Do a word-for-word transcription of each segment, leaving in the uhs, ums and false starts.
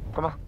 Come on.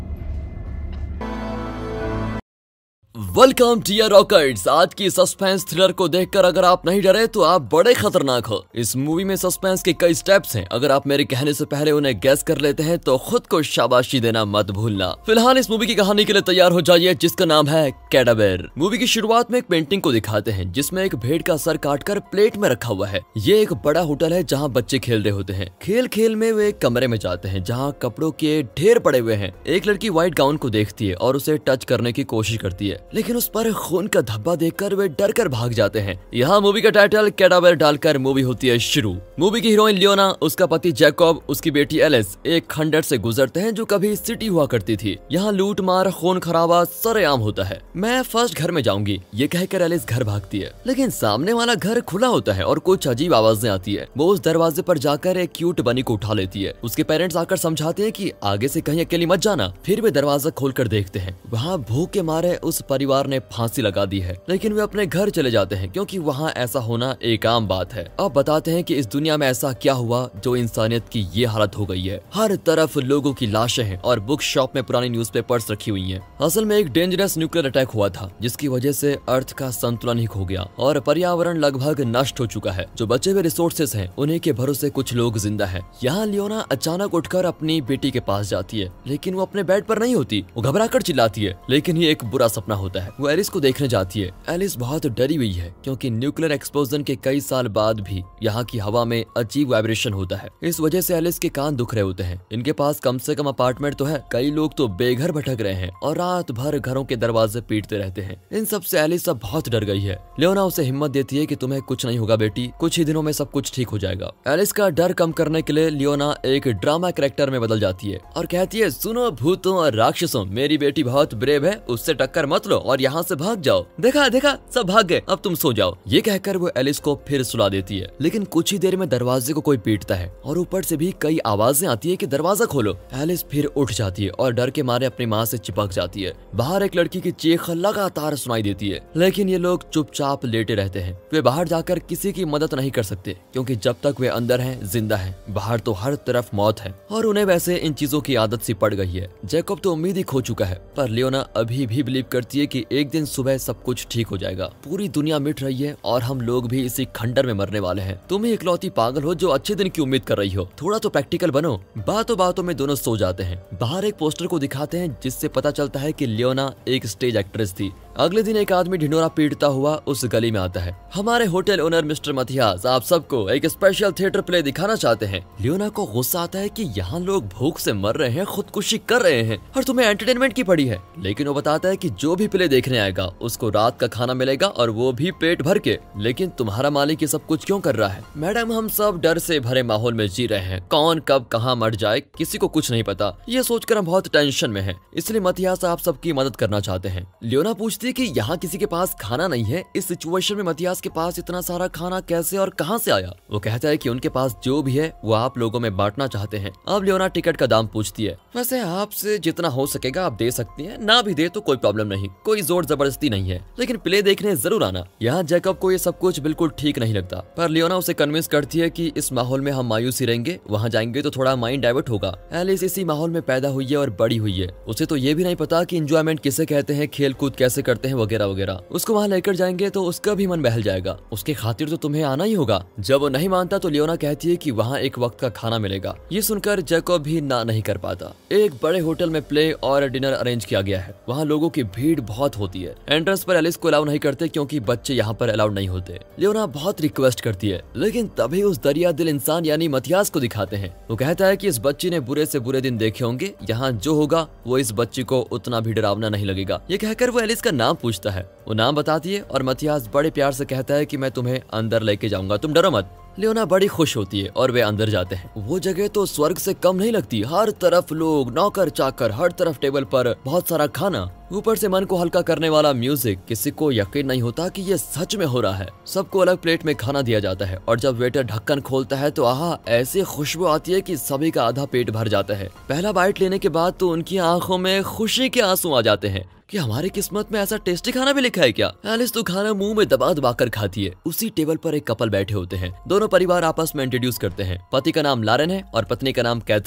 Welcome dear rockers. आज की suspense thriller को देखकर अगर आप नहीं डरे तो आप बड़े खतरनाक हो। इस मूवी में सस्पेंस के कई स्टेप्स हैं। अगर आप मेरे कहने से पहले उन्हें गैस कर लेते हैं तो खुद को शाबाशी देना मत भूलना। फिलहाल इस मूवी की कहानी के लिए तैयार हो जाइए, जिसका नाम है कैडावर। मूवी की शुरुआत में एक पेंटिंग को दिखाते हैं जिसमें एक भेड़ का सर काटकर प्लेट में रखा हुआ है। ये एक बड़ा होटल है जहाँ बच्चे खेल रहे होते हैं। खेल खेल में वे एक कमरे में जाते हैं जहाँ कपड़ों के ढेर पड़े हुए हैं। एक लड़की व्हाइट गाउन को देखती है और उसे टच करने की कोशिश करती है, लेकिन उस पर खून का धब्बा देखकर वे डर कर भाग जाते हैं। यहाँ मूवी का टाइटल कैडावर डालकर मूवी होती है शुरू। मूवी की हीरोइन लियोना, उसका पति जैकब, उसकी बेटी एलिस एक खंडर से गुजरते हैं जो कभी सिटी हुआ करती थी। यहाँ लूट मार, खून खराबा सरेआम होता है। मैं फर्स्ट घर में जाऊंगी, ये कहकर एलिस घर भागती है, लेकिन सामने वाला घर खुला होता है और कुछ अजीब आवाजें आती है। वो उस दरवाजे पर जाकर एक क्यूट बनी को उठा लेती है। उसके पेरेंट्स आकर समझाते हैं कि आगे से कहीं अकेली मत जाना। फिर वे दरवाजा खोलकर देखते हैं, वहाँ भूख के मारे उस परिवार ने फांसी लगा दी है, लेकिन वे अपने घर चले जाते हैं क्योंकि वहाँ ऐसा होना एक आम बात है। अब बताते हैं कि इस दुनिया में ऐसा क्या हुआ जो इंसानियत की ये हालत हो गई है। हर तरफ लोगों की लाशें हैं और बुक शॉप में पुरानी न्यूज़पेपर्स रखी हुई हैं। असल में एक डेंजरस न्यूक्लियर अटैक हुआ था जिसकी वजह से अर्थ का संतुलन ही खो गया और पर्यावरण लगभग नष्ट हो चुका है। जो बचे हुए रिसोर्सेस हैं उन्हीं के भरोसे कुछ लोग जिंदा हैं। यहाँ लियोना अचानक उठकर अपनी बेटी के पास जाती है, लेकिन वो अपने बेड पर नहीं होती। वो घबराकर चिल्लाती है, लेकिन ये एक बुरा सपना होता है। वो एलिस को देखने जाती है। एलिस बहुत डरी हुई है क्योंकि न्यूक्लियर एक्सप्लोजन के कई साल बाद भी यहाँ की हवा में अजीब वाइब्रेशन होता है। इस वजह से एलिस के कान दुख रहे होते हैं। इनके पास कम से कम अपार्टमेंट तो है, कई लोग तो बेघर भटक रहे हैं और रात भर घरों के दरवाजे पीटते रहते हैं। इन सब से एलिस अब बहुत डर गई है। लियोना उसे हिम्मत देती है कि तुम्हें कुछ नहीं होगा बेटी, कुछ ही दिनों में सब कुछ ठीक हो जाएगा। एलिस का डर कम करने के लिए लियोना एक ड्रामा कैरेक्टर में बदल जाती है और कहती है, सुनो भूतों और राक्षसों, मेरी बेटी बहुत ब्रेव है, उससे टक्कर मत लो और यहाँ से भाग जाओ। देखा देखा सब भाग गए, अब तुम सो जाओ। ये कहकर वो एलिस को फिर सुला देती है, लेकिन कुछ ही देर में दरवाजे को कोई पीटता है और ऊपर से भी कई आवाजें आती है कि दरवाजा खोलो। एलिस फिर उठ जाती है और डर के मारे अपनी माँ से चिपक जाती है। बाहर एक लड़की की चीख लगातार सुनाई देती है, लेकिन ये लोग चुपचाप लेटे रहते हैं। वे बाहर जाकर किसी की मदद नहीं कर सकते क्योंकि जब तक वे अंदर हैं जिंदा हैं, बाहर तो हर तरफ मौत है और उन्हें वैसे इन चीजों की आदत सी पड़ गई है। जैकब तो उम्मीद ही खो चुका है, पर लियोना अभी भी बिलीव करती है कि एक दिन सुबह सब कुछ ठीक हो जाएगा। पूरी दुनिया मिट रही है और हम लोग भी इसी खंडर में मरने वाले हैं। तुम ही इकलौती पागल हो जो अच्छे दिन की उम्मीद कर रही हो। थोड़ा तो प्रैक्टिकल बनो। बातों बातों में दोनों सो जाते हैं। बाहर एक पोस्टर को दिखाते हैं जिससे पता चलता है कि लियोना एक स्टेज एक्ट्रेस थी। अगले दिन एक आदमी ढिंडोरा पीटता हुआ उस गली में आता है। हमारे होटल ओनर मिस्टर मथियास आप सबको एक स्पेशल थिएटर प्ले दिखाना चाहते हैं। लियोना को गुस्सा आता है कि यहाँ लोग भूख से मर रहे हैं, खुदकुशी कर रहे हैं और तुम्हें एंटरटेनमेंट की पड़ी है। लेकिन वो बताता है कि जो भी प्ले देखने आएगा उसको रात का खाना मिलेगा और वो भी पेट भर के। लेकिन तुम्हारा मालिक ये सब कुछ क्यों कर रहा है? मैडम हम सब डर से भरे माहौल में जी रहे हैं, कौन कब कहाँ मर जाए किसी को कुछ नहीं पता। ये सोचकर हम बहुत टेंशन में हैं, इसलिए मथियास आप सबकी मदद करना चाहते हैं। लियोना पूछती है कि यहाँ किसी के पास खाना नहीं है। इस सिचुएशन में मथियास के पास इतना सारा खाना कैसे और कहाँ से आया? वो कहता है कि उनके पास जो भी है वो आप लोगों में बांटना चाहते हैं। अब लियोना टिकट का दाम पूछती है। वैसे आपसे जितना हो सकेगा आप दे सकती हैं, ना भी दे तो कोई प्रॉब्लम नहीं, कोई जोर जबरदस्ती नहीं है, लेकिन प्ले देखने जरूर आना। यहाँ जैकब को ये सब कुछ बिल्कुल ठीक नहीं लगता, पर लियोना उसे कन्विंस करती है कि इस माहौल में हम मायूसी रहेंगे, वहाँ जाएंगे तो थोड़ा माइंड डाइवर्ट होगा। एलिस इसी माहौल में पैदा हुई है और बड़ी हुई है। उसे तो ये भी नहीं पता कि इंजॉयमेंट किसे कहते हैं, खेल कूद कैसे करते हैं वगैरह वगैरह। उसको वहाँ लेकर जाएंगे तो उसका भी मन बहल जाएगा। उसके खातिर तो तुम्हें आना ही होगा। जब वो नहीं मानता तो लियोना कहती है कि वहाँ एक वक्त का खाना मिलेगा। ये सुनकर जैकब भी ना नहीं कर पाता। एक बड़े होटल में प्ले और डिनर अरेंज किया गया है। वहाँ लोगों की भीड़ बहुत होती है। एंट्रेंस पर एलिस को अलाउ नहीं करते क्योंकि बच्चे यहाँ पर अलाउड नहीं होते। लियोना बहुत रिक्वेस्ट करती है, लेकिन तभी उस दरिया दिल इंसान यानी मथियास को दिखाते हैं। वो कहता है कि इस बच्ची ने बुरे से बुरे दिन देखे होंगे, यहाँ जो होगा वो इस बच्ची को उतना भी डरावना नहीं लगेगा। ये कहकर वो एलिस का नाम पूछता है। वो नाम बताती है और मथियास बड़े प्यार से कहता है कि मैं तुम्हें अंदर लेके जाऊंगा, तुम डरो मत। लियोना बड़ी खुश होती है और वे अंदर जाते हैं। वो जगह तो स्वर्ग से कम नहीं लगती। हर तरफ लोग, नौकर चाकर, हर तरफ टेबल पर बहुत सारा खाना, ऊपर से मन को हल्का करने वाला म्यूजिक। किसी को यकीन नहीं होता कि ये सच में हो रहा है। सबको अलग प्लेट में खाना दिया जाता है और जब वेटर ढक्कन खोलता है तो आहा ऐसी खुशबू आती है कि सभी का आधा पेट भर जाता है। पहला बाइट लेने के बाद तो उनकी आंखों में खुशी के आंसू आ जाते हैं कि हमारी किस्मत में ऐसा टेस्टी खाना भी लिखा है क्या। एलिस तो खाना मुंह में दबा दबा कर खाती है। उसी टेबल पर एक कपल बैठे होते हैं। दोनों परिवार आपस में इंट्रोड्यूस करते हैं। पति का नाम लारेन है और पत्नी का नाम कैथरीन।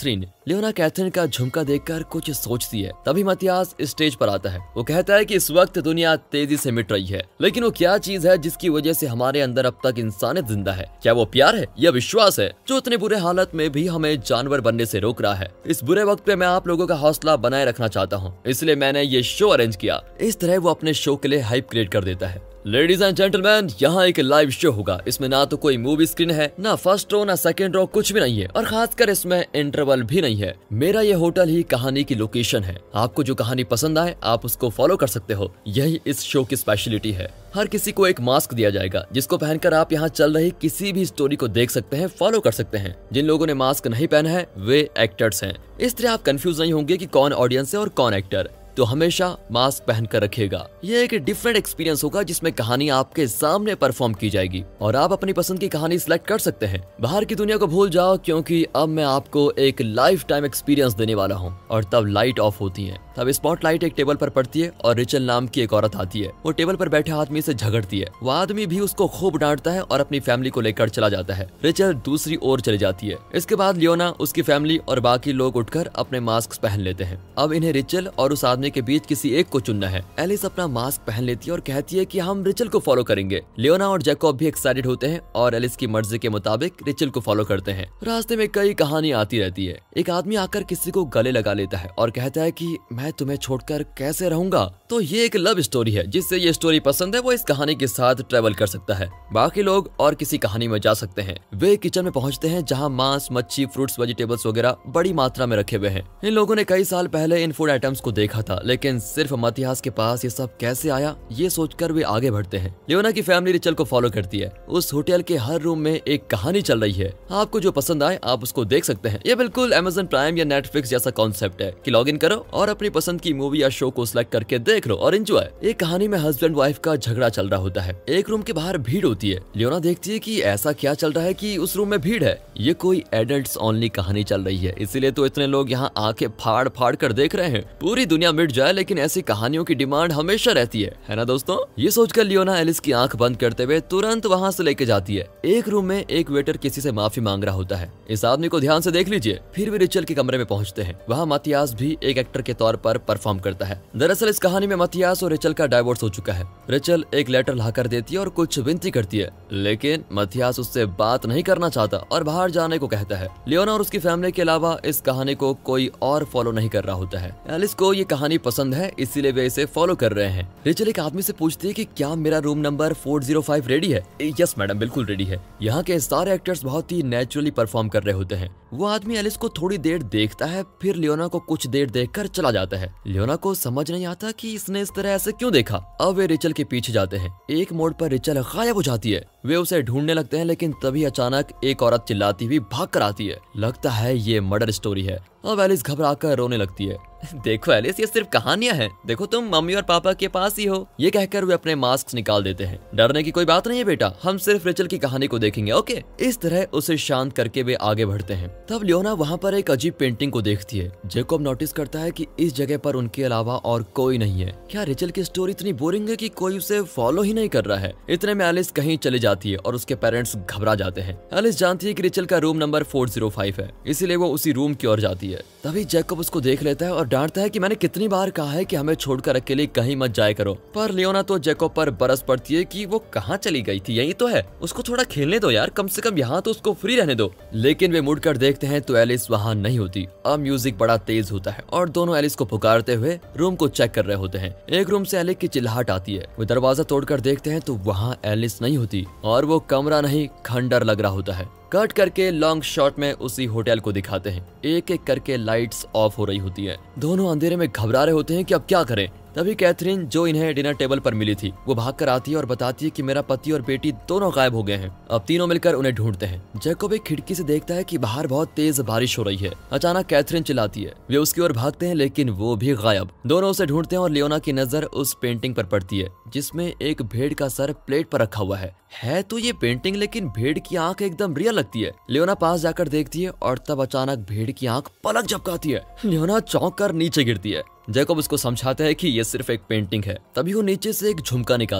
लियोना कैथरीन का झुमका देखकर कुछ सोचती है। तभी मतियास स्टेज पर आता है। वो कहता है कि इस वक्त दुनिया तेजी से मिट रही है, लेकिन वो क्या चीज है जिसकी वजह से हमारे अंदर अब तक इंसानियत जिंदा है? क्या वो प्यार है या विश्वास है जो इतने बुरे हालत में भी हमें जानवर बनने से रोक रहा है? इस बुरे वक्त पे मैं आप लोगों का हौसला बनाए रखना चाहता हूँ, इसलिए मैंने ये शो अरेंज किया। इस तरह वो अपने शो के लिए हाइप क्रिएट कर देता है। लेडीज एंड जेंटलमैन, यहाँ एक लाइव शो होगा। इसमें ना तो कोई मूवी स्क्रीन है, ना फर्स्ट रो, ना सेकंड रो, कुछ भी नहीं है, और खासकर इसमें इंटरवल भी नहीं है। मेरा ये होटल ही कहानी की लोकेशन है। आपको जो कहानी पसंद आए आप उसको फॉलो कर सकते हो। यही इस शो की स्पेशलिटी है। हर किसी को एक मास्क दिया जाएगा जिसको पहनकर आप यहाँ चल रही किसी भी स्टोरी को देख सकते हैं, फॉलो कर सकते हैं। जिन लोगों ने मास्क नहीं पहना है वे एक्टर्स हैं। इस तरह आप कंफ्यूज नहीं होंगे कि कौन ऑडियंस है और कौन एक्टर। तो हमेशा मास्क पहनकर रखिएगा। ये एक डिफरेंट एक्सपीरियंस होगा जिसमें कहानी आपके सामने परफॉर्म की जाएगी और आप अपनी पसंद की कहानी सिलेक्ट कर सकते हैं। बाहर की दुनिया को भूल जाओ, क्योंकि अब मैं आपको एक लाइफ टाइम एक्सपीरियंस देने वाला हूँ। और तब लाइट ऑफ होती है, तब स्पॉटलाइट एक टेबल पर पड़ती है और रिचल नाम की एक औरत आती है। वो टेबल पर बैठे आदमी से झगड़ती है। वो आदमी भी उसको खूब डांटता है और अपनी फैमिली को लेकर चला जाता है। रिचल दूसरी ओर चली जाती है। इसके बाद लियोना, उसकी फैमिली और बाकी लोग उठकर अपने मास्क पहन लेते हैं। अब इन्हें रिचल और उस आदमी के बीच किसी एक को चुनना है। एलिस अपना मास्क पहन लेती है और कहती है कि हम रिचल को फॉलो करेंगे। लियोना और जैकब भी एक्साइटेड होते हैं और एलिस की मर्जी के मुताबिक रिचल को फॉलो करते हैं। रास्ते में कई कहानी आती रहती है। एक आदमी आकर किसी को गले लगा लेता है और कहता है कि मैं तुम्हें छोड़कर कैसे रहूंगा। तो ये एक लव स्टोरी है। जिससे ये स्टोरी पसंद है वो इस कहानी के साथ ट्रेवल कर सकता है। बाकी लोग और किसी कहानी में जा सकते हैं। वे किचन में पहुंचते हैं जहां मांस, मच्छी, फ्रूट्स, वेजिटेबल्स वगैरह बड़ी मात्रा में रखे हुए हैं। इन लोगों ने कई साल पहले इन फूड आइटम्स को देखा था, लेकिन सिर्फ मतियास के पास ये सब कैसे आया, ये सोचकर वे आगे बढ़ते हैं। लियोना की फैमिली रिचल को फॉलो करती है। उस होटल के हर रूम में एक कहानी चल रही है। आपको जो पसंद आए आप उसको देख सकते हैं। ये बिल्कुल अमेज़न प्राइम या नेटफ्लिक्स जैसा कॉन्सेप्ट है कि लॉग इन करो और अपनी पसंद की मूवी या शो को सिलेक्ट करके देख लो और एंजॉय। एक कहानी में हस्बैंड वाइफ का झगड़ा चल रहा होता है। एक रूम के बाहर भीड़ होती है। लियोना देखती है कि ऐसा क्या चल रहा है कि उस रूम में भीड़ है। ये कोई एडल्ट्स ओनली कहानी चल रही है, इसीलिए तो इतने लोग यहाँ आंखें फाड़ फाड़ कर देख रहे हैं। पूरी दुनिया मिट जाए लेकिन ऐसी कहानियों की डिमांड हमेशा रहती है, है ना दोस्तों? ये सोचकर लियोना एलिस की आंख बंद करते हुए तुरंत वहाँ से लेके जाती है। एक रूम में एक वेटर किसी से माफी मांग रहा होता है। इस आदमी को ध्यान से देख लीजिए। फिर भी रिचल के कमरे में पहुंचते हैं। वहाँ मतियास भी एक एक्टर के तौर पर परफॉर्म करता है। दरअसल इस कहानी में मतियास और रिचल का डाइवोर्स हो चुका है। रिचल एक लेटर लाकर देती है और कुछ विनती करती है, लेकिन मतियास उससे बात नहीं करना चाहता और बाहर जाने को कहता है। लियोना और उसकी फैमिली के अलावा इस कहानी को कोई और फॉलो नहीं कर रहा होता है। एलिस को ये कहानी पसंद है, इसीलिए वे इसे फॉलो कर रहे हैं। रिचल एक आदमी से पूछती है कि क्या मेरा room number four zero five ready है? यस मैडम, बिल्कुल रेडी है। यहाँ के सारे एक्टर्स बहुत ही नेचुरली परफॉर्म कर रहे होते हैं। वो आदमी एलिस को थोड़ी देर देखता है, फिर लियोना को कुछ देर देखकर चला जाता है। लियोना को समझ नहीं आता कि इसने इस तरह ऐसे क्यों देखा। अब वे रिचल के पीछे जाते हैं। एक मोड़ पर रिचल गायब हो जाती है। वे उसे ढूंढने लगते हैं, लेकिन तभी अचानक एक औरत चिल्लाती हुई भाग कर आती है। लगता है ये मर्डर स्टोरी है। अब एलिस घबराकर रोने लगती है। देखो एलिस, ये सिर्फ कहानियां हैं। देखो तुम मम्मी और पापा के पास ही हो। ये कहकर वे अपने मास्क निकाल देते हैं। डरने की कोई बात नहीं है बेटा, हम सिर्फ रिचल की कहानी को देखेंगे, ओके? इस तरह उसे शांत करके वे आगे बढ़ते हैं। तब लियोना वहाँ पर एक अजीब पेंटिंग को देखती है। जैकब नोटिस करता है कि इस जगह पर उनके अलावा और कोई नहीं है। क्या रिचल की स्टोरी इतनी बोरिंग है कि कोई उसे फॉलो ही नहीं कर रहा है? इतने में एलिस कहीं चली जाती है और उसके पेरेंट्स घबरा जाते हैं। एलिस जानती है कि रिचल का room number four zero five है, इसीलिए वो उसी रूम की ओर जाती है। तभी जैकब उसको देख लेता है और डांटता है कि मैंने कितनी बार कहा है कि हमें छोड़कर अकेले कहीं मत जाया करो। पर लियोना तो जैकब पर बरस पड़ती है कि वो कहाँ चली गई थी, यही तो है, उसको थोड़ा खेलने दो यार, कम से कम यहाँ तो उसको फ्री रहने दो। लेकिन वे मुड़कर देखते हैं तो एलिस वहाँ नहीं होती। अब म्यूजिक बड़ा तेज होता है और दोनों एलिस को पुकारते हुए रूम को चेक कर रहे होते हैं। एक रूम से एलिस की चिल्लाहट आती है। वो दरवाजा तोड़कर देखते हैं तो वहाँ एलिस नहीं होती और वो कमरा नहीं खंडर लग रहा होता है। कट करके लॉन्ग शॉट में उसी होटल को दिखाते हैं। एक एक करके लाइट्स ऑफ हो रही होती है। दोनों अंधेरे में घबरा रहे होते हैं कि अब क्या करें। तभी कैथरीन, जो इन्हें डिनर टेबल पर मिली थी, वो भागकर आती है और बताती है कि मेरा पति और बेटी दोनों गायब हो गए हैं। अब तीनों मिलकर उन्हें ढूंढते हैं। जैकब एक खिड़की से देखता है कि बाहर बहुत तेज बारिश हो रही है। अचानक कैथरीन चिल्लाती है। वे उसकी ओर भागते हैं लेकिन वो भी गायब। दोनों उसे ढूंढते हैं और लियोना की नजर उस पेंटिंग पर पड़ती है जिसमें एक भेड़ का सर प्लेट पर रखा हुआ है। है तो ये पेंटिंग, लेकिन भेड़ की आंख एकदम रियल लगती है। लियोना पास जाकर देखती है और तब अचानक भेड़ की आंख पलक झपकाती है। लियोना चौंक कर नीचे गिरती है। जैकब उसको समझाता है कि ये सिर्फ एक पेंटिंग है। तभी वो नीचे से एक झुमका निकालती है।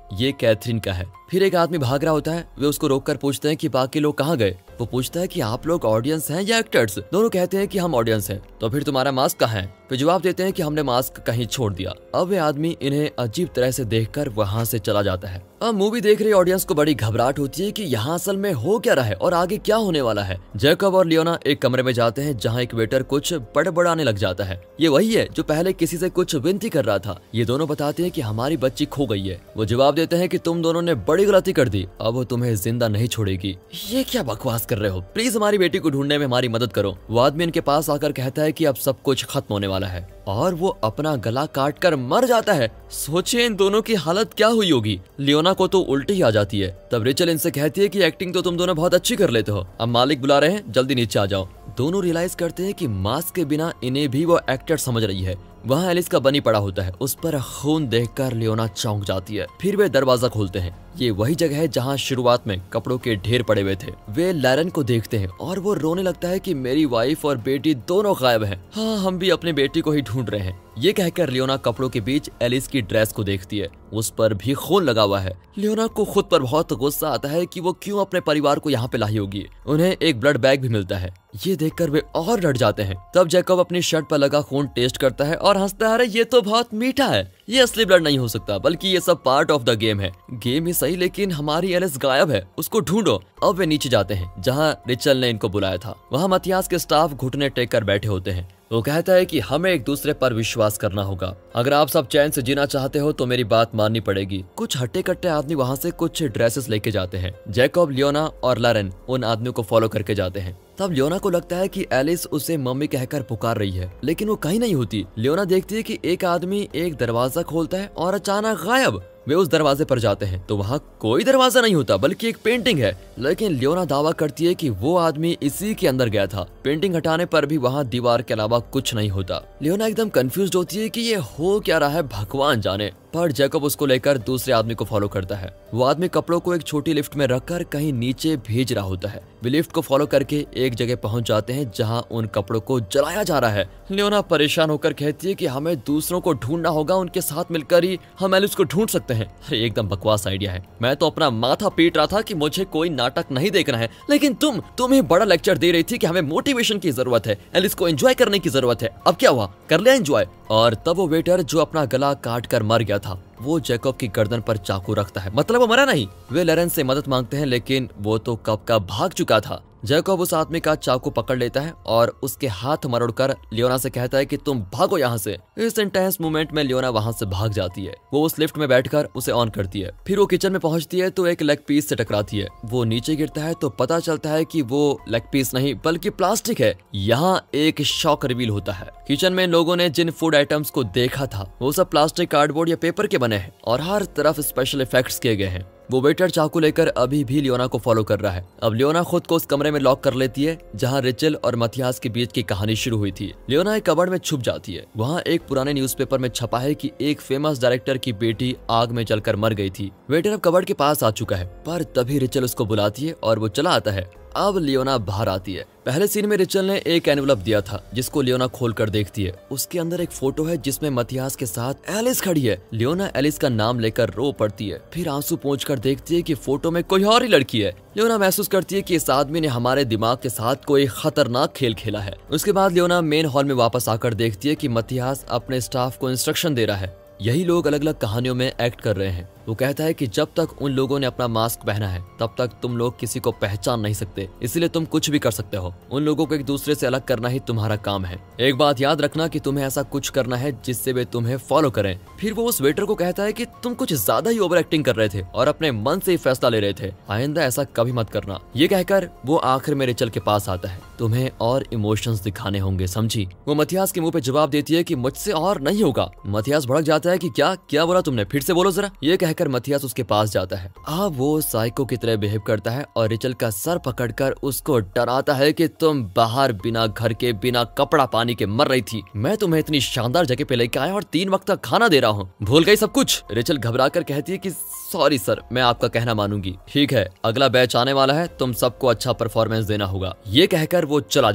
ये कैथरीन का है। फिर एक आदमी भाग रहा होता है, वे उसको रोककर पूछते हैं कि बाकी लोग कहाँ गए। वो पूछता है कि आप लोग ऑडियंस हैं या एक्टर्स। दोनों कहते हैं कि हम ऑडियंस हैं। तो फिर तुम्हारा मास्क कहाँ है? वे जवाब देते हैं कि हमने मास्क कहीं छोड़ दिया। अब वे आदमी इन्हें अजीब तरह से देखकर वहाँ से चला जाता है। अब मूवी देख रही ऑडियंस को बड़ी घबराहट होती है कि यहाँ असल में हो क्या रहा है और आगे क्या होने वाला है। जैकब और लियोना एक कमरे में जाते हैं जहाँ एक वेटर कुछ बड़बड़ाने लग जाता है। ये वही है जो पहले किसी से कुछ विनती कर रहा था। ये दोनों बताते हैं कि हमारी बच्ची खो गई है। वो जवाब देते हैं कि तुम दोनों ने बड़ी गलती कर दी, अब वो तुम्हें जिंदा नहीं छोड़ेगी। ये क्या बकवास कर रहे हो, प्लीज हमारी बेटी को ढूंढने में हमारी मदद करो। वो आदमी इनके पास आकर कहता है कि अब सब कुछ खत्म होने वाला है और वो अपना गला काट कर मर जाता है। सोचिए इन दोनों की हालत क्या हुई होगी। लियोना को तो उल्टी ही आ जाती है। तब रिचल इनसे कहती है कि एक्टिंग तो तुम दोनों बहुत अच्छी कर लेते हो, अब मालिक बुला रहे हैं, जल्दी नीचे आ जाओ। दोनों रियलाइज करते हैं कि मास्क के बिना इन्हें भी वो एक्टर समझ रही है। वहाँ एलिस का बनी पड़ा होता है, उस पर खून देखकर लियोना चौंक जाती है। फिर वे दरवाजा खोलते हैं। ये वही जगह है जहाँ शुरुआत में कपड़ों के ढेर पड़े हुए थे। वे लैरन को देखते हैं और वो रोने लगता है कि मेरी वाइफ और बेटी दोनों गायब हैं। हाँ, हम भी अपनी बेटी को ही ढूंढ रहे हैं। ये कहकर लियोना कपड़ों के बीच एलिस की ड्रेस को देखती है, उस पर भी खून लगा हुआ है। लियोना को खुद पर बहुत गुस्सा आता है कि वो क्यों अपने परिवार को यहाँ पे लाई होगी। उन्हें एक ब्लड बैग भी मिलता है। ये देखकर वे और डर जाते हैं। तब जैकब अपनी शर्ट पर लगा खून टेस्ट करता है और हंसता है, अरे ये तो बहुत मीठा है, ये असली ब्लड नहीं हो सकता, बल्कि ये सब पार्ट ऑफ द गेम है। गेम ही सही, लेकिन हमारी एलिस गायब है, उसको ढूंढो। अब वे नीचे जाते हैं जहाँ रिचल ने इनको बुलाया था। वहाँ मथियास के स्टाफ घुटने टेक कर बैठे होते हैं। वो कहता है कि हमें एक दूसरे पर विश्वास करना होगा। अगर आप सब चैन से जीना चाहते हो तो मेरी बात माननी पड़ेगी। कुछ हट्टे कट्टे आदमी वहाँ से कुछ ड्रेसेस लेके जाते हैं। जैकब, लियोना और लैरन उन आदमियों को फॉलो करके जाते हैं। तब लियोना को लगता है कि एलिस उसे मम्मी कहकर पुकार रही है, लेकिन वो कहीं नहीं होती। लियोना देखती है कि एक आदमी एक दरवाजा खोलता है और अचानक गायब। वे उस दरवाजे पर जाते हैं तो वहाँ कोई दरवाजा नहीं होता, बल्कि एक पेंटिंग है। लेकिन लियोना दावा करती है कि वो आदमी इसी के अंदर गया था। पेंटिंग हटाने पर भी वहाँ दीवार के अलावा कुछ नहीं होता। लियोना एकदम कंफ्यूज होती है कि ये हो क्या रहा है, भगवान जाने। पर जैकब उसको लेकर दूसरे आदमी को फॉलो करता है। वो आदमी कपड़ों को एक छोटी लिफ्ट में रखकर कहीं नीचे भेज रहा होता है। वे लिफ्ट को फॉलो करके एक जगह पहुंच जाते हैं जहां उन कपड़ों को जलाया जा रहा है। लियोना परेशान होकर कहती है कि हमें दूसरों को ढूंढना होगा, उनके साथ मिलकर ही हम एलिस को ढूंढ सकते हैं। अरे एकदम बकवास आइडिया है। मैं तो अपना माथा पीट रहा था कि मुझे कोई नाटक नहीं देखना है, लेकिन तुम तुम्हें बड़ा लेक्चर दे रही थी कि हमें मोटिवेशन की जरूरत है, एलिस को एंजॉय करने की जरूरत है। अब क्या हुआ, कर लिया एंजॉय। और तब वो वेटर जो अपना गला काट कर मर गया था, वो जैकब की गर्दन पर चाकू रखता है, मतलब वो मरा नहीं। वे लैरन से मदद मांगते हैं, लेकिन वो तो कब का भाग चुका था। जैकब उस आदमी का चाकू पकड़ लेता है और उसके हाथ मरोड़कर लियोना से कहता है कि तुम भागो यहाँ से। इस इंटेंस मोमेंट में लियोना वहाँ से भाग जाती है। वो उस लिफ्ट में बैठकर उसे ऑन करती है। फिर वो किचन में पहुंचती है तो एक लेग पीस से टकराती है। वो नीचे गिरता है तो पता चलता है कि वो लेग पीस नहीं बल्कि प्लास्टिक है। यहाँ एक शॉक रिवील होता है। किचन में लोगों ने जिन फूड आइटम्स को देखा था वो सब प्लास्टिक, कार्डबोर्ड या पेपर के बने हैं और हर तरफ स्पेशल इफेक्ट्स किए गए हैं। वो वेटर चाकू लेकर अभी भी लियोना को फॉलो कर रहा है। अब लियोना खुद को उस कमरे में लॉक कर लेती है जहां रिचल और मथियास के बीच की कहानी शुरू हुई थी। लियोना एक कबर्ड में छुप जाती है। वहां एक पुराने न्यूज़पेपर में छपा है कि एक फेमस डायरेक्टर की बेटी आग में जलकर मर गई थी। वेटर अब कबर्ड के पास आ चुका है, पर तभी रिचल उसको बुलाती है और वो चला आता है। अब लियोना बाहर आती है। पहले सीन में रिचल ने एक एनवलप दिया था जिसको लियोना खोलकर देखती है। उसके अंदर एक फोटो है जिसमें मथियास के साथ एलिस खड़ी है। लियोना एलिस का नाम लेकर रो पड़ती है, फिर आंसू पोंछकर देखती है कि फोटो में कोई और ही लड़की है। लियोना महसूस करती है कि इस आदमी ने हमारे दिमाग के साथ कोई खतरनाक खेल खेला है। उसके बाद लियोना मेन हॉल में वापस आकर देखती है कि मथियास अपने स्टाफ को इंस्ट्रक्शन दे रहा है। यही लोग अलग अलग कहानियों में एक्ट कर रहे हैं। वो कहता है कि जब तक उन लोगों ने अपना मास्क पहना है तब तक तुम लोग किसी को पहचान नहीं सकते, इसलिए तुम कुछ भी कर सकते हो। उन लोगों को एक दूसरे से अलग करना ही तुम्हारा काम है। एक बात याद रखना कि तुम्हें ऐसा कुछ करना है जिससे वे तुम्हें फॉलो करें। फिर वो उस वेटर को कहता है कि तुम कुछ ज्यादा ही ओवर एक्टिंग कर रहे थे और अपने मन से ही फैसला ले रहे थे, आइंदा ऐसा कभी मत करना। ये कहकर वो आखिर में रिचल के पास आता है। तुम्हें और इमोशंस दिखाने होंगे, समझी? वो मथियास के मुंह पे जवाब देती है कि मुझसे और नहीं होगा। मथियास भड़क जाता है कि क्या क्या बोला तुमने, फिर से बोलो जरा। ये कहकर मथियास उसके पास जाता है। अब वो साइको की तरह बिहेव करता है और रिचल का सर पकड़कर उसको डराता है कि तुम बाहर बिना घर के, बिना कपड़ा पानी के मर रही थी। मैं तुम्हें इतनी शानदार जगह पे लेके आया और तीन वक्त का खाना दे रहा हूँ, भूल गई सब कुछ? रिचल घबरा कर कहती है कि सॉरी सर, मैं आपका कहना मानूंगी। ठीक है, अगला बैच आने वाला है, तुम सबको अच्छा परफॉर्मेंस देना होगा। ये कहकर वो चला जाता है।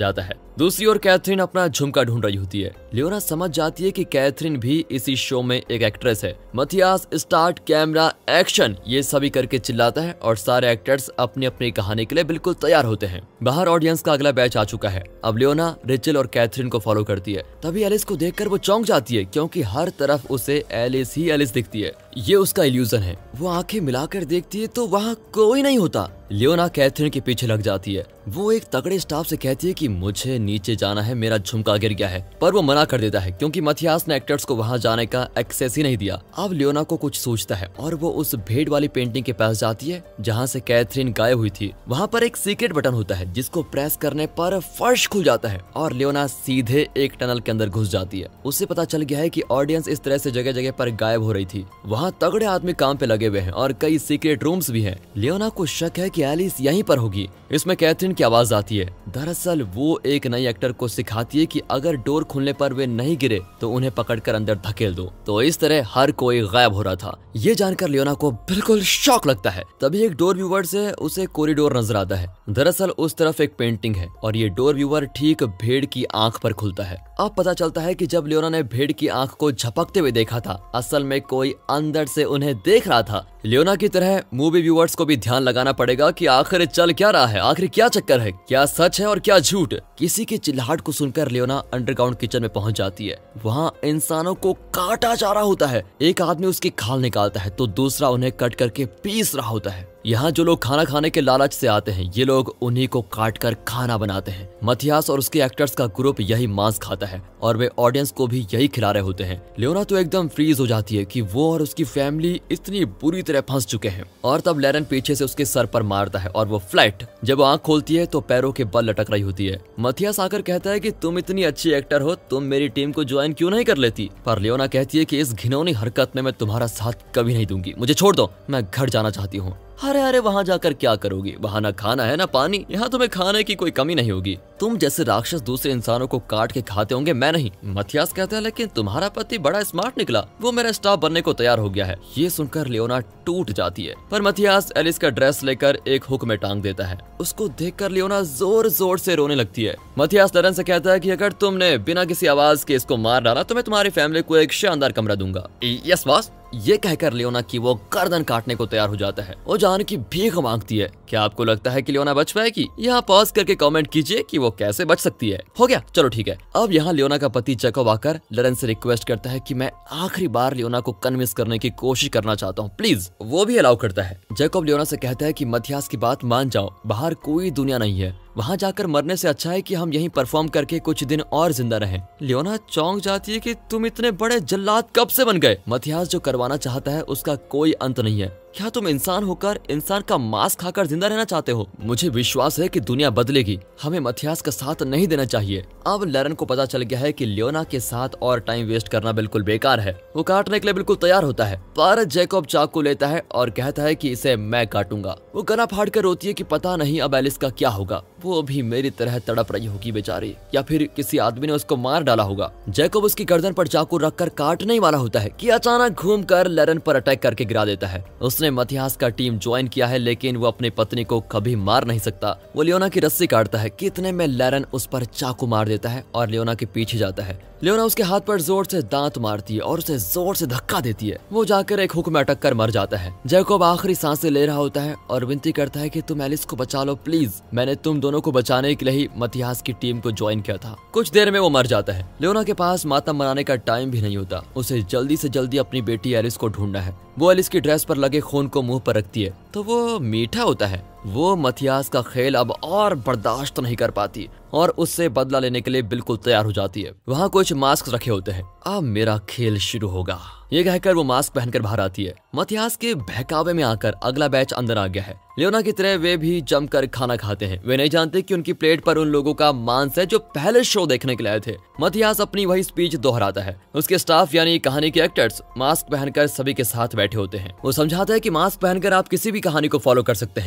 दूसरी ओर कैथरीन अपना झुमका ढूंढ रही होती है। लियोना समझ जाती है कि कैथरीन भी इसी शो में एक एक्ट्रेस है। मथियास स्टार्ट कैमरा एक्शन ये सभी करके चिल्लाता है और सारे एक्टर्स अपनी अपनी कहानी के लिए बिल्कुल तैयार होते हैं। बाहर ऑडियंस का अगला बैच आ चुका है। अब लियोना रिचल और कैथरीन को फॉलो करती है। तभी एलिस को देखकर वो चौंक जाती है क्योंकि हर तरफ उसे एलिस ही एलिस दिखती है। ये उसका इल्यूजन है। वो आंखें मिलाकर देखती है तो वहाँ कोई नहीं होता। लियोना कैथरीन के पीछे लग जाती है। वो एक तगड़े स्टाफ से कहती है कि मुझे नीचे जाना है, मेरा झुमका गिर गया है, पर वो मना कर देता है क्योंकि मथियास ने एक्टर्स को वहां जाने का एक्सेस ही नहीं दिया। अब लियोना को कुछ सोचता है और वो उस भेड़ वाली पेंटिंग के पास जाती है जहां से कैथरीन गायब हुई थी। वहां पर एक सीक्रेट बटन होता है जिसको प्रेस करने पर फर्श खुल जाता है और लियोना सीधे एक टनल के अंदर घुस जाती है। उससे पता चल गया है कि ऑडियंस इस तरह से जगह जगह पर गायब हो रही थी। वहाँ तगड़े आदमी काम पे लगे हुए हैं और कई सीक्रेट रूम्स भी हैं। लियोना को शक है कि एलिस यहीं पर होगी। इसमें कैथरीन की आवाज आती है। दरअसल वो एक नई एक्टर को सिखाती है कि अगर डोर खुलने पर वे नहीं गिरे तो उन्हें पकड़कर अंदर धकेल दो। तो इस तरह हर कोई गायब हो रहा था। ये जानकर लियोना को बिल्कुल शॉक लगता है। तभी एक डोर व्यूअर से उसे कॉरिडोर नजर आता है। दरअसल उस तरफ एक पेंटिंग है और ये डोर व्यूअर ठीक भेड़ की आंख पर खुलता है। अब पता चलता है कि जब लियोना ने भेड़ की आंख को झपकते हुए देखा था, असल में कोई अंदर से उन्हें देख रहा था। लियोना की तरह मूवी व्यूअर्स को भी ध्यान लगाना पड़ेगा कि आखिर चल क्या रहा है, आखिर क्या चक्कर है, क्या सच है और क्या झूठ। किसी की चिल्लाहट को सुनकर लियोना अंडरग्राउंड किचन में पहुंच जाती है। वहाँ इंसानों को काटा जा रहा होता है। एक आदमी उसकी खाल निकालता है तो दूसरा उन्हें कट करके पीस रहा होता है। यहाँ जो लोग खाना खाने के लालच से आते हैं, ये लोग उन्हीं को काट कर खाना बनाते हैं। मथियास और उसके एक्टर्स का ग्रुप यही मांस खाता है और वे ऑडियंस को भी यही खिला रहे होते हैं। लियोना तो एकदम फ्रीज हो जाती है कि वो और उसकी फैमिली इतनी बुरी तरह फंस चुके हैं। और तब लेरन पीछे से उसके सर पर मारता है और वो फ्लैट। जब वो आंख खोलती है तो पैरों के बल लटक रही होती है। मथियास आकर कहता है कि तुम इतनी अच्छी एक्टर हो, तुम मेरी टीम को ज्वाइन क्यों नहीं कर लेती। पर लियोना कहती है कि इस घिनौनी हरकत में मैं तुम्हारा साथ कभी नहीं दूंगी, मुझे छोड़ दो, मैं घर जाना चाहती हूँ। अरे अरे वहाँ जाकर क्या करोगी, वहाँ ना खाना है ना पानी, यहाँ तुम्हें खाने की कोई कमी नहीं होगी। तुम जैसे राक्षस दूसरे इंसानों को काट के खाते होंगे, मैं नहीं। मथियास कहता है लेकिन तुम्हारा पति बड़ा स्मार्ट निकला, वो मेरा स्टाफ बनने को तैयार हो गया है। ये सुनकर लियोना टूट जाती है। पर मथियास एलिस का ड्रेस लेकर एक हुक में टांग देता है। उसको देखकर लियोना जोर जोर से रोने लगती है। मथियास लेरन से कहता है कि अगर तुमने बिना किसी आवाज के इसको मार डाला तो मैं तुम्हारी फैमिली को एक शानदार कमरा दूंगा। Yes boss. ये कहकर लियोना की वो गर्दन काटने को तैयार हो जाता है। वो जान की भीख मांगती है। क्या आपको लगता है कि लियोना बच पाएगी? यहाँ पॉज करके कमेंट कीजिए कि वो कैसे बच सकती है। हो गया, चलो ठीक है। अब यहाँ लियोना का पति जैकब आकर लेरन से रिक्वेस्ट करता है कि मैं आखिरी बार लियोना को कन्विंस करने की कोशिश करना चाहता हूँ, प्लीज। वो भी अलाउ करता है। जैकब लियोना से कहता है कि मथियास की बात मान जाओ, बाहर कोई दुनिया नहीं है, वहाँ जाकर मरने से अच्छा है कि हम यहीं परफॉर्म करके कुछ दिन और जिंदा रहें। लियोना चौंक जाती है कि तुम इतने बड़े जल्लाद कब से बन गए? मथियास जो करवाना चाहता है उसका कोई अंत नहीं है। क्या तुम इंसान होकर इंसान का मांस खाकर जिंदा रहना चाहते हो? मुझे विश्वास है कि दुनिया बदलेगी, हमें मथियास का साथ नहीं देना चाहिए। अब लेरन को पता चल गया है कि लियोना के साथ और टाइम वेस्ट करना बिल्कुल बेकार है। वो काटने के लिए बिल्कुल तैयार होता है, पर जैकब चाकू लेता है और कहता है कि इसे मैं काटूंगा। वो गला फाड़ कर रोती है कि पता नहीं अब एलिस का क्या होगा, वो भी मेरी तरह तड़प रही होगी बेचारी, या फिर किसी आदमी ने उसको मार डाला होगा। जैकब उसकी गर्दन पर चाकू रखकर काटने ही वाला होता है कि अचानक घूमकर लेरन पर अटैक करके गिरा देता है। उसने मथियास का टीम ज्वाइन किया है लेकिन वो अपनी पत्नी को कभी मार नहीं सकता। वो लियोना की रस्सी काटता है कि इतने में लेरन उस पर चाकू मार देता है और लियोना के पीछे जाता है। लियोना उसके हाथ पर जोर से दांत मारती है और उसे जोर से धक्का देती है। वो जाकर एक हुक में अटक कर मर जाता है। जैकब आखिरी सांसें ले रहा होता है और विनती करता है कि तुम एलिस को बचा लो प्लीज, मैंने तुम दोनों को बचाने के लिए ही मथियास की टीम को ज्वाइन किया था। कुछ देर में वो मर जाता है। लियोना के पास मातम मनाने का टाइम भी नहीं होता, उसे जल्दी से जल्दी अपनी बेटी एलिस को ढूंढना है। वो एलिस की ड्रेस पर लगे खून को मुंह पर रखती है तो वो मीठा होता है। वो मथियास का खेल अब और बर्दाश्त नहीं कर पाती और उससे बदला लेने के लिए बिल्कुल तैयार हो जाती है। वहाँ कुछ मास्क रखे होते हैं। अब मेरा खेल शुरू होगा, ये कहकर वो मास्क पहनकर बाहर आती है। मथियास के बहकावे में आकर अगला बैच अंदर आ गया है। लियोना की तरह वे भी जमकर खाना खाते हैं। वे नहीं जानते कि उनकी प्लेट पर उन लोगों का मांस है जो पहले शो देखने के लिए आए थे। मथियास अपनी वही स्पीच दोहराता है। उसके स्टाफ यानी कहानी के एक्टर्स मास्क पहनकर सभी के साथ बैठे होते हैं। वो समझाता है कि मास्क पहनकर आप किसी भी कहानी को फॉलो कर सकते हैं, बिना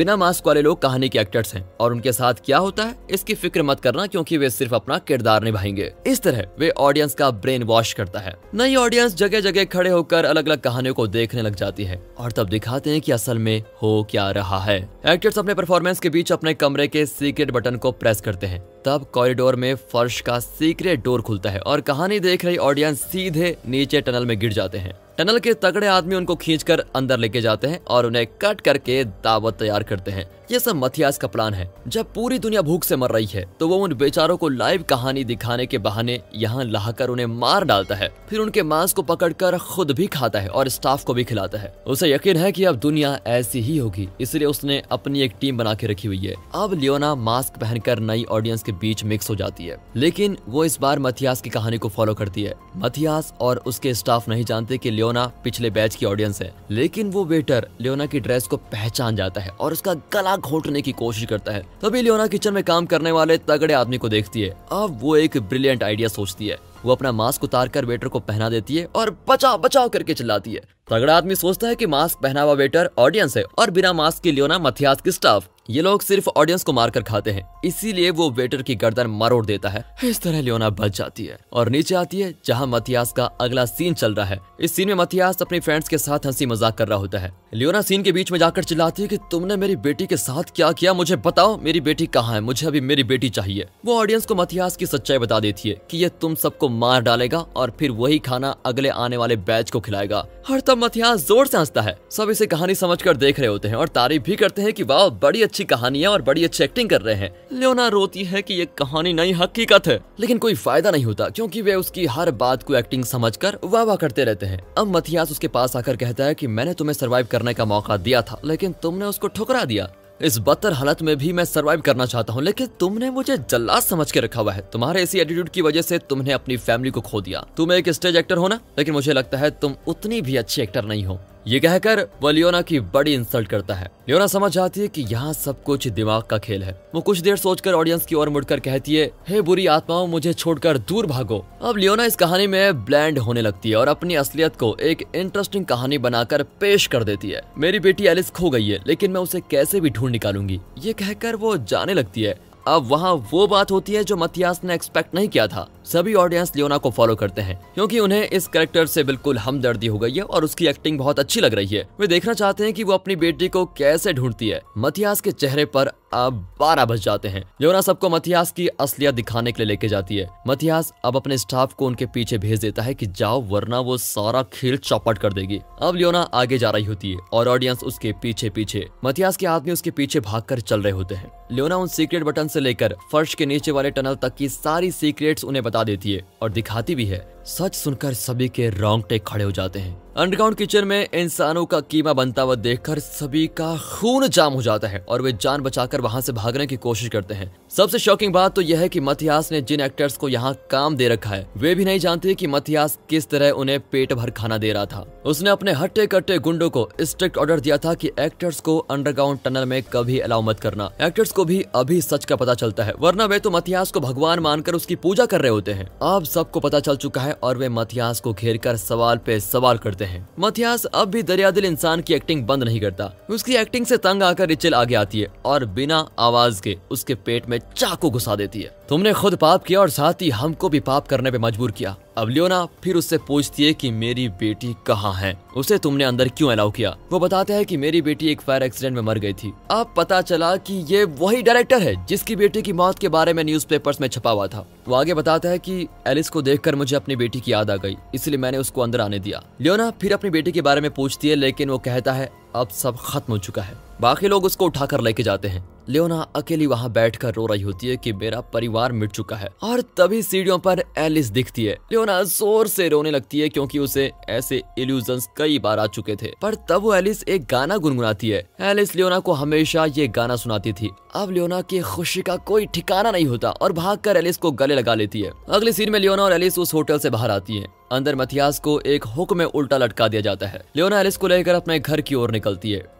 बिना मास्क वाले लोग कहानी के एक्टर्स हैं और उनके साथ क्या होता है इसकी फिक्र मत करना, क्योंकि वे सिर्फ अपना किरदार निभाएंगे। इस तरह वे ऑडियंस का ब्रेन वॉश करता है। नई ऑडियंस जगह जगह खड़े होकर अलग अलग कहानियों को देखने लग जाती है और तब दिखाते हैं कि असल में हो क्या रहा है। एक्टर्स अपने परफॉर्मेंस के बीच अपने कमरे के सीक्रेट बटन को प्रेस करते हैं, तब कॉरिडोर में फर्श का सीक्रेट डोर खुलता है और कहानी देख रही ऑडियंस सीधे नीचे टनल में गिर जाते हैं। टनल के तगड़े आदमी उनको खींचकर अंदर लेके जाते हैं और उन्हें कट करके दावत तैयार करते हैं। ये सब मथियास का प्लान है। जब पूरी दुनिया भूख से मर रही है तो वो उन बेचारों को लाइव कहानी दिखाने के बहाने यहाँ लाकर उन्हें मार डालता है, फिर उनके मांस को पकड़कर खुद भी खाता है और स्टाफ को भी खिलाता है। उसे यकीन है कि अब दुनिया ऐसी ही होगी, इसलिए उसने अपनी एक टीम बना के रखी हुई है। अब लियोना मास्क पहनकर नई ऑडियंस के बीच मिक्स हो जाती है, लेकिन वो इस बार मथियास की कहानी को फॉलो करती है। मथियास और उसके स्टाफ नहीं जानते कि लियोना पिछले बैच की ऑडियंस है, लेकिन वो वेटर लियोना की ड्रेस को पहचान जाता है और उसका गला घोटने की कोशिश करता है। तभी लियोना किचन में काम करने वाले तगड़े आदमी को देखती है। अब वो एक ब्रिलियंट आइडिया सोचती है। वो अपना मास्क उतारकर वेटर को पहना देती है और बचाओ बचाओ करके चिल्लाती है। तगड़ा आदमी सोचता है कि मास्क पहना हुआ वेटर ऑडियंस है और बिना मास्क की लियोना मथियास की स्टाफ। ये लोग सिर्फ ऑडियंस को मारकर खाते हैं, इसीलिए वो वेटर की गर्दन मरोड़ देता है। इस तरह लियोना बच जाती है और नीचे आती है जहां मथियास का अगला सीन चल रहा है। इस सीन में मथियास अपने फ्रेंड्स के साथ हंसी मजाक कर रहा होता है। लियोना सीन के बीच में जाकर चिल्लाती है कि तुमने मेरी बेटी के साथ क्या किया, मुझे बताओ, मेरी बेटी कहाँ है, मुझे अभी मेरी बेटी चाहिए। वो ऑडियंस को मथियास की सच्चाई बता देती है कि ये तुम सबको मार डालेगा और फिर वही खाना अगले आने वाले बैच को खिलाएगा। और तब मथियास जोर से हंसता है। सब इसे कहानी समझकर देख रहे होते हैं और तारीफ भी करते हैं कि वाह बड़ी अच्छी कहानी है और बड़ी अच्छी एक्टिंग कर रहे हैं। लियोना रोती है कि ये कहानी नहीं हकीकत है, लेकिन कोई फायदा नहीं होता क्योंकि वे उसकी हर बात को एक्टिंग समझकर वाह वाह करते रहते हैं। अब मथियास उसके पास आकर कहता है कि मैंने तुम्हें सरवाइव करने का मौका दिया था, लेकिन तुमने उसको ठुकरा दिया। इस बदतर हालत में भी मैं सरवाइव करना चाहता हूँ, लेकिन तुमने मुझे जल्लाद समझ के रखा हुआ है। तुम्हारे ऐसी एटीट्यूड की वजह से तुमने अपनी फैमिली को खो दिया। तुम एक स्टेज एक्टर हो ना, लेकिन मुझे लगता है तुम उतनी भी अच्छी एक्टर नहीं हो। ये कहकर वो लियोना की बड़ी इंसल्ट करता है। लियोना समझ जाती है कि यहाँ सब कुछ दिमाग का खेल है। वो कुछ देर सोचकर ऑडियंस की ओर मुड़कर कहती है, हे बुरी आत्माओं, मुझे छोड़कर दूर भागो। अब लियोना इस कहानी में ब्लेंड होने लगती है और अपनी असलियत को एक इंटरेस्टिंग कहानी बनाकर पेश कर देती है। मेरी बेटी एलिस खो गई है, लेकिन मैं उसे कैसे भी ढूंढ निकालूंगी, ये कहकर वो जाने लगती है। अब वहाँ वो बात होती है जो मथियास ने एक्सपेक्ट नहीं किया था। सभी ऑडियंस लियोना को फॉलो करते हैं क्योंकि उन्हें इस कैरेक्टर से बिल्कुल हमदर्दी हो गई है और उसकी एक्टिंग बहुत अच्छी लग रही है। वे देखना चाहते हैं कि वो अपनी बेटी को कैसे ढूंढती है। मथियास के चेहरे पर अब बारह बज जाते हैं। लियोना सबको मथियास की असलियत दिखाने के लिए लेके जाती है। मथियास अब अपने स्टाफ को उनके पीछे भेज देता है कि जाओ, वरना वो सारा खेल चौपट कर देगी। अब लियोना आगे जा रही होती है और ऑडियंस उसके पीछे पीछे। मथियास के आदमी उसके पीछे भागकर चल रहे होते हैं। लियोना उन सीक्रेट बटन से लेकर फर्श के नीचे वाले टनल तक की सारी सीक्रेट्स उन्हें बता देती है और दिखाती भी है। सच सुनकर सभी के रोंगटे खड़े हो जाते हैं। अंडरग्राउंड किचन में इंसानों का कीमा बनता हुआ देखकर सभी का खून जाम हो जाता है और वे जान बचाकर वहां से भागने की कोशिश करते हैं। सबसे शॉकिंग बात तो यह है कि मथियास ने जिन एक्टर्स को यहाँ काम दे रखा है वे भी नहीं जानते कि मथियास किस तरह उन्हें पेट भर खाना दे रहा था। उसने अपने हट्टे कट्टे गुंडों को स्ट्रिक्ट ऑर्डर दिया था कि एक्टर्स को अंडरग्राउंड टनल में कभी अलाउ मत करना। एक्टर्स को भी अभी सच का पता चलता है, वरना वे तो मथियास को भगवान मानकर उसकी पूजा कर रहे होते हैं। अब सबको पता चल चुका है और वे मथियास को घेर कर सवाल पे सवाल करते हैं। मथियास अब भी दरियादिल इंसान की एक्टिंग बंद नहीं करता। उसकी एक्टिंग से तंग आकर रिचल आगे आती है और बिना आवाज के उसके पेट में चाकू घुसा देती है। तुमने खुद पाप किया और साथ ही हमको भी पाप करने पे मजबूर किया। अब लियोना फिर उससे पूछती है कि मेरी बेटी कहाँ है, उसे तुमने अंदर क्यों अलाउ किया। वो बताता है कि मेरी बेटी एक फायर एक्सीडेंट में मर गई थी। अब पता चला कि ये वही डायरेक्टर है जिसकी बेटी की मौत के बारे में न्यूज़पेपर्स में छपा हुआ था। वो आगे बताता है कि एलिस को देखकर मुझे अपनी बेटी की याद आ गई, इसलिए मैंने उसको अंदर आने दिया। लियोना फिर अपनी बेटी के बारे में पूछती है, लेकिन वो कहता है अब सब खत्म हो चुका है। बाकी लोग उसको उठाकर लेके जाते हैं। लियोना अकेली वहां बैठकर रो रही होती है कि मेरा परिवार मिट चुका है। और तभी सीढ़ियों पर एलिस दिखती है। लियोना जोर से रोने लगती है क्योंकि उसे ऐसे इल्यूजन्स कई बार आ चुके थे। पर तब वो एलिस एक गाना गुनगुनाती है। एलिस लियोना को हमेशा ये गाना सुनाती थी। अब लियोना की खुशी का कोई ठिकाना नहीं होता और भागकर एलिस को गले लगा लेती है। अगली सीन में लियोना और एलिस उस होटल से बाहर आती है। अंदर मथियास को एक हुक में उल्टा लटका दिया जाता है। लियोना एलिस को लेकर अपने घर की ओर निकलती है।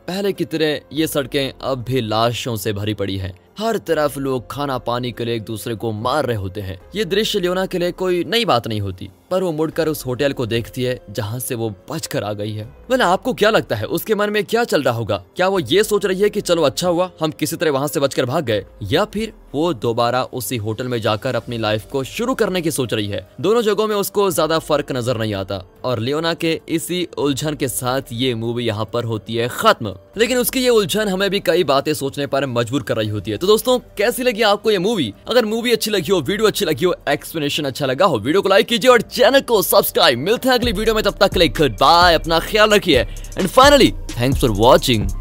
पहले की तरह ये सड़कें अब भी लाशों से भरी पड़ी हैं। हर तरफ लोग खाना पानी के लिए एक दूसरे को मार रहे होते हैं। ये दृश्य लियोना के लिए कोई नई बात नहीं होती, पर वो मुड़कर उस होटल को देखती है जहाँ से वो बचकर आ गई है। वह आपको क्या लगता है उसके मन में क्या चल रहा होगा? क्या वो ये सोच रही है कि चलो अच्छा हुआ हम किसी तरह वहाँ से बचकर भाग गए, या फिर वो दोबारा उसी होटल में जाकर अपनी लाइफ को शुरू करने की सोच रही है? दोनों जगहों में उसको ज्यादा फर्क नजर नहीं आता और लियोना के इसी उलझन के साथ ये मूवी यहाँ पर होती है खत्म। लेकिन उसकी ये उलझन हमें भी कई बातें सोचने पर मजबूर कर रही होती है। तो दोस्तों कैसी लगी आपको ये मूवी? अगर मूवी अच्छी लगी हो, वीडियो अच्छी लगी हो, एक्सप्लेनेशन अच्छा लगा हो, वीडियो को लाइक कीजिए और चैनल को सब्सक्राइब। मिलते हैं अगली वीडियो में, तब तक के लिए गुड बाय, अपना ख्याल रखिए and finally thanks for watching.